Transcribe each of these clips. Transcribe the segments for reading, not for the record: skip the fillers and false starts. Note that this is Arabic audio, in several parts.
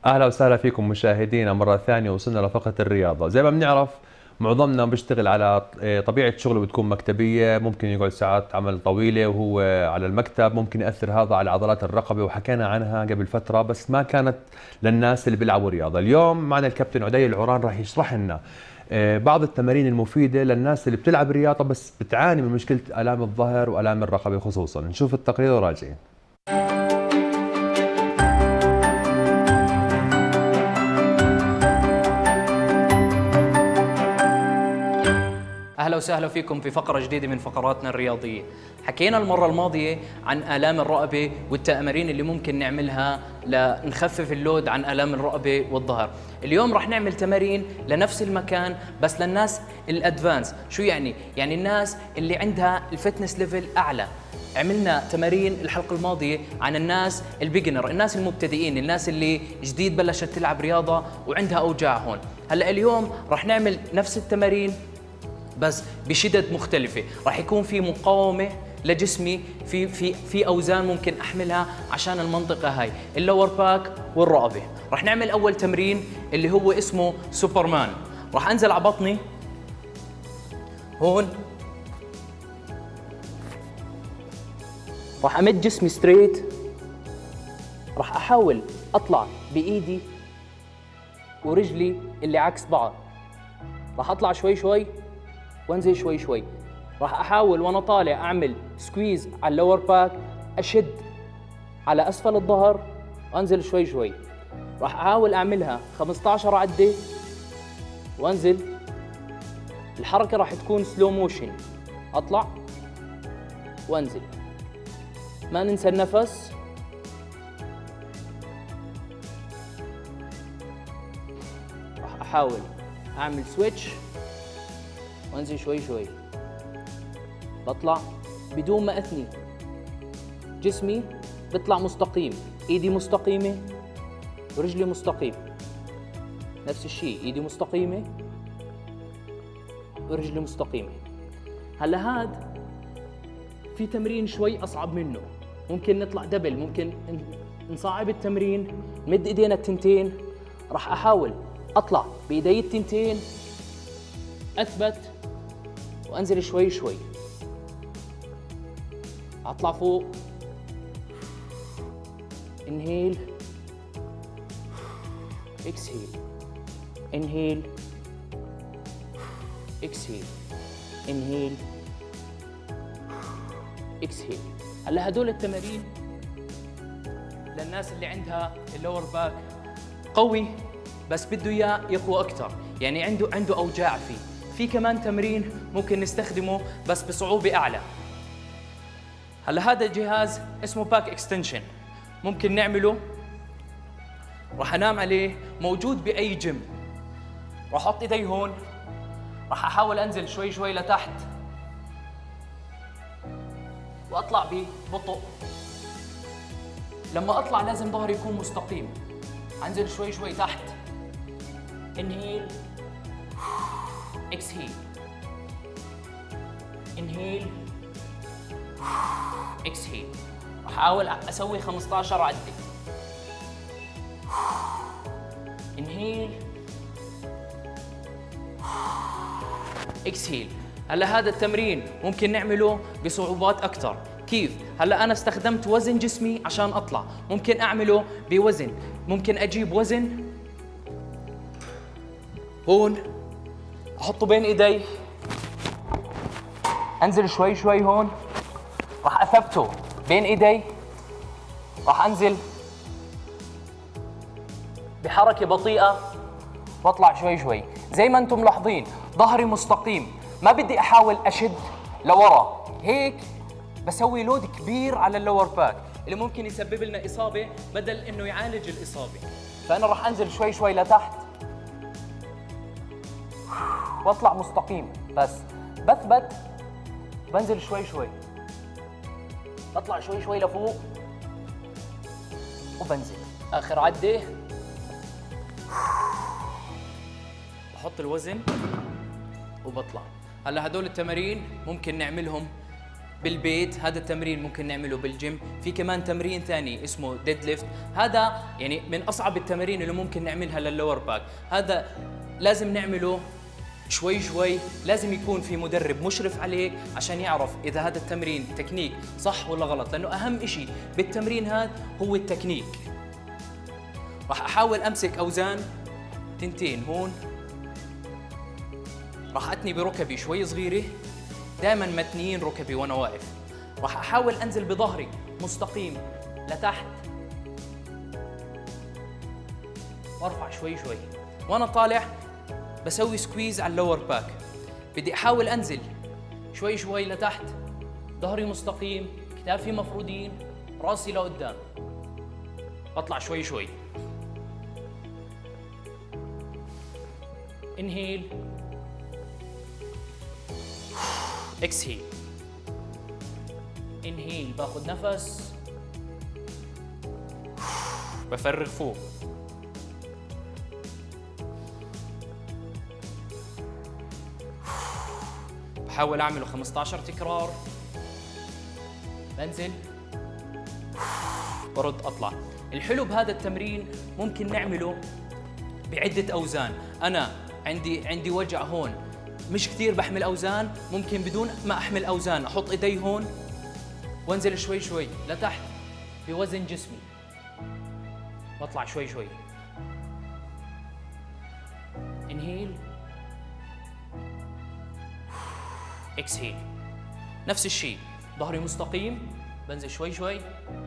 اهلا وسهلا فيكم مشاهدينا مره ثانيه. وصلنا لفقره الرياضه. زي ما بنعرف معظمنا بيشتغل على طبيعه شغله بتكون مكتبيه، ممكن يقعد ساعات عمل طويله وهو على المكتب، ممكن ياثر هذا على عضلات الرقبه وحكينا عنها قبل فتره بس ما كانت للناس اللي بيلعبوا رياضه. اليوم معنا الكابتن عدي العوران راح يشرح لنا بعض التمارين المفيده للناس اللي بتلعب رياضه بس بتعاني من مشكله الام الظهر والام الرقبه خصوصا. نشوف التقرير وراجعين. أهلا وسهلا فيكم في فقرة جديدة من فقراتنا الرياضية. حكينا المرة الماضية عن آلام الرقبة والتمارين اللي ممكن نعملها لنخفف اللود عن آلام الرقبة والظهر. اليوم رح نعمل تمارين لنفس المكان بس للناس الأدفانس. شو يعني؟ يعني الناس اللي عندها الفتنس ليفل أعلى. عملنا تمارين الحلقة الماضية عن الناس البيجنر، الناس المبتدئين، الناس اللي جديد بلشت تلعب رياضة وعندها أوجاع هون. هلأ اليوم رح نعمل نفس التمارين بس بشدد مختلفة. راح يكون في مقاومة لجسمي، في أوزان ممكن أحملها عشان المنطقة هاي، اللور باك والرقبة. راح نعمل أول تمرين اللي هو اسمه سوبرمان. راح أنزل على بطني هون، راح أمد جسمي ستريت، راح أحاول أطلع بإيدي ورجلي اللي عكس بعض. راح أطلع شوي شوي وانزل شوي شوي. راح احاول وانا طالع اعمل سكويز على اللور باك، اشد على اسفل الظهر وانزل شوي شوي. راح احاول اعملها 15 عده وانزل. الحركه راح تكون سلو موشن، اطلع وانزل، ما ننسى النفس. راح احاول اعمل سويتش وانزل شوي شوي، بطلع بدون ما اثني. جسمي بيطلع مستقيم، ايدي مستقيمه ورجلي مستقيم. نفس الشيء، ايدي مستقيمه ورجلي مستقيمه. هلا هاد في تمرين شوي اصعب منه، ممكن نطلع دبل، ممكن نصعب التمرين، نمد ايدينا التنتين. راح احاول اطلع بايدي التنتين، اثبت وانزل شوي شوي، اطلع فوق، انهيل اكسهيل، انهيل اكسهيل، انهيل اكسهيل. هلا هدول التمارين للناس اللي عندها اللور باك قوي بس بده اياه يقوى اكثر، يعني عنده اوجاع فيه. في كمان تمرين ممكن نستخدمه بس بصعوبة أعلى. هلا هذا الجهاز اسمه باك اكستنشن، ممكن نعمله، راح انام عليه، موجود بأي جيم. راح احط ايدي هون، راح احاول انزل شوي شوي لتحت واطلع ببطء. لما اطلع لازم ظهري يكون مستقيم. انزل شوي شوي تحت، انهيل exhale، inhale exhale. راح احاول اسوي 15 عده. inhale exhale. هلا هذا التمرين ممكن نعمله بصعوبات اكثر. كيف؟ هلا انا استخدمت وزن جسمي عشان اطلع، ممكن اعمله بوزن، ممكن اجيب وزن هون احطه بين ايدي، انزل شوي شوي هون، راح اثبته بين ايدي، راح انزل بحركه بطيئه واطلع شوي شوي. زي ما انتم ملاحظين ظهري مستقيم، ما بدي احاول اشد لورا، هيك بسوي لود كبير على اللور باك اللي ممكن يسبب لنا اصابه بدل انه يعالج الاصابه. فانا راح انزل شوي شوي لتحت واطلع مستقيم، بس بثبت بنزل شوي شوي، بطلع شوي شوي لفوق وبنزل. اخر عده بحط الوزن وبطلع. هلا هدول التمارين ممكن نعملهم بالبيت، هذا التمرين ممكن نعمله بالجيم. في كمان تمرين ثاني اسمه ديد ليفت، هذا يعني من اصعب التمارين اللي ممكن نعملها لللور باك. هذا لازم نعمله شوي شوي، لازم يكون في مدرب مشرف عليك عشان يعرف اذا هذا التمرين تكنيك صح ولا غلط، لانه اهم إشي بالتمرين هذا هو التكنيك. راح احاول امسك اوزان تنتين هون، راح اتني بركبي شوي صغيره، دائما متنيين ركبي وانا واقف. راح احاول انزل بظهري مستقيم لتحت، وارفع شوي شوي وانا طالع بسوي سكويز على اللور باك. بدي احاول انزل شوي شوي لتحت، ظهري مستقيم، كتافي مفرودين، راسي لقدام، اطلع شوي شوي. انهيل، اكسهيل، انهيل، باخذ نفس، بفرغ فوق، بحاول اعمله 15 تكرار، بنزل، برد، اطلع. الحلو بهذا التمرين ممكن نعمله بعدة اوزان. انا عندي وجع هون، مش كثير بحمل اوزان، ممكن بدون ما احمل اوزان احط ايدي هون وانزل شوي شوي لتحت بوزن جسمي، واطلع شوي شوي. انهيل، اكسهيل، نفس الشيء، ظهري مستقيم، بنزل شوي شوي،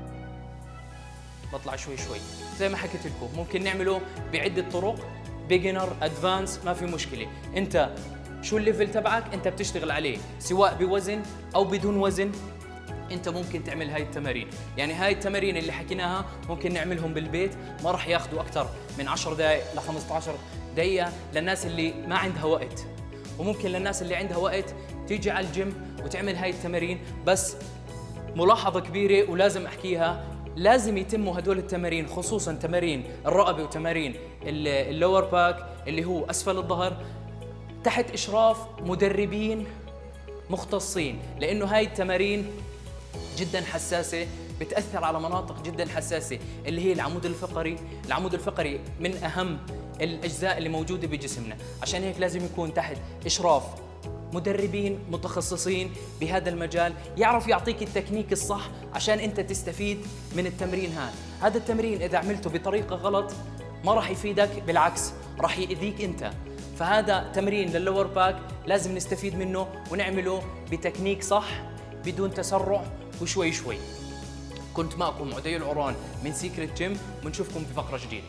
بطلع شوي شوي. زي ما حكيت لكم ممكن نعمله بعدة طرق، بيجنر، ادفانس، ما في مشكلة. انت شو الليفل تبعك انت بتشتغل عليه، سواء بوزن او بدون وزن انت ممكن تعمل هاي التمارين. يعني هاي التمارين اللي حكيناها ممكن نعملهم بالبيت، ما راح ياخذوا اكثر من 10 دقائق ل 15 دقيقة للناس اللي ما عندها وقت، وممكن للناس اللي عندها وقت تيجي على الجيم وتعمل هاي التمارين. بس ملاحظة كبيرة ولازم احكيها، لازم يتموا هدول التمارين، خصوصا تمارين الرقبة وتمارين اللور باك اللي هو اسفل الظهر، تحت إشراف مدربين مختصين، لأنه هاي التمارين جدا حساسة، بتأثر على مناطق جدا حساسة اللي هي العمود الفقري. العمود الفقري من أهم الأجزاء اللي موجودة بجسمنا، عشان هيك لازم يكون تحت إشراف مدربين متخصصين بهذا المجال، يعرف يعطيك التكنيك الصح عشان أنت تستفيد من التمرين هذا التمرين إذا عملته بطريقة غلط ما راح يفيدك، بالعكس راح يأذيك أنت. فهذا تمرين لللور باك لازم نستفيد منه ونعمله بتكنيك صح بدون تسرع وشوي شوي. كنت معكم عدي العران من سيكريت جيم، ونشوفكم في فقرة جديدة.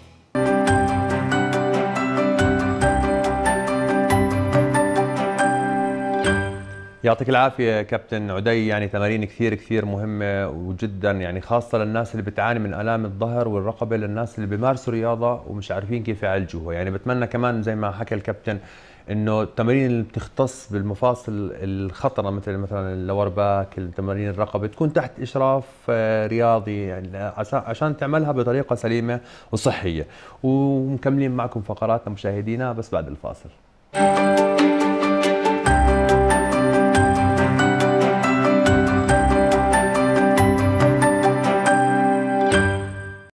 يعطيك العافية كابتن عدي، يعني تمارين كثير مهمة وجدا، يعني خاصة للناس اللي بتعاني من آلام الظهر والرقبة، للناس اللي بيمارسوا رياضة ومش عارفين كيف يعالجوها. يعني بتمنى كمان زي ما حكى الكابتن انه التمارين اللي بتختص بالمفاصل الخطرة مثلا اللور باك، التمارين الرقبة، تكون تحت إشراف رياضي، يعني عشان تعملها بطريقة سليمة وصحية. ومكملين معكم فقراتنا مشاهدينا بس بعد الفاصل.